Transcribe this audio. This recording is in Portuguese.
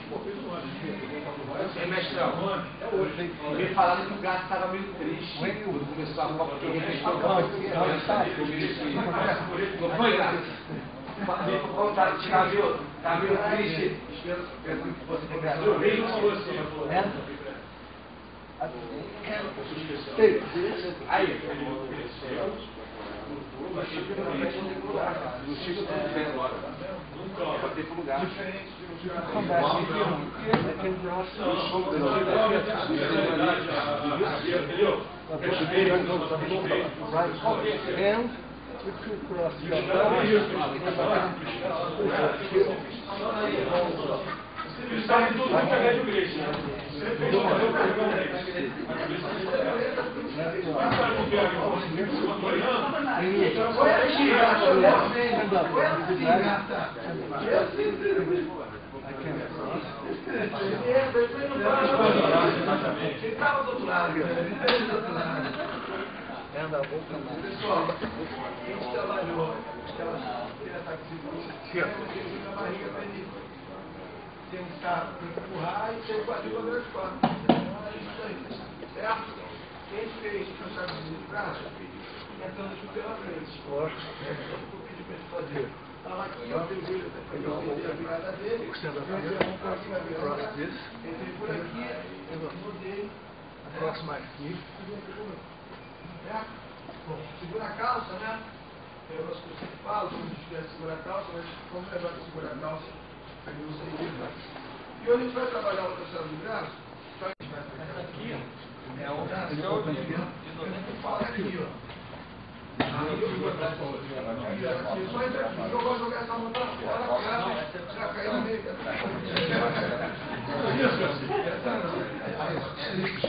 Mestrão, me falaram que o gato estava meio triste. Começou a copa que ele fez. Não foi, gato? Tá meio triste. Eu vejo com você. Aí, o Chico não tem agora. Nunca vai ter lugar. Come back and can draw some. Right hand with two cross. Pessoal, a gente trabalhou tem um saco para empurrar e tem o quadril das costas. É isso aí, certo? Quem fez o chavezinho de braço, entrando aqui pela frente. É o que eu pedi para ele fazer. Estava aqui, ó, tem o joelho até para a virada dele. Entrei por aqui, mudei. Próximo aqui. Certo? Bom, segura a calça, né? Eu acho que eu sempre falo, se a gente tivesse segurar a calça, mas como é melhor que segurar a calça, eu não sei disso. E hoje a gente vai trabalhar o terceiro de braço. Então a gente vai pegar aqui, ó. É o braço de 94 aqui, ó. Aí eu vou botar aqui, só entra aqui. Eu vou jogar essa mão pra fora, já caiu no meio. Isso.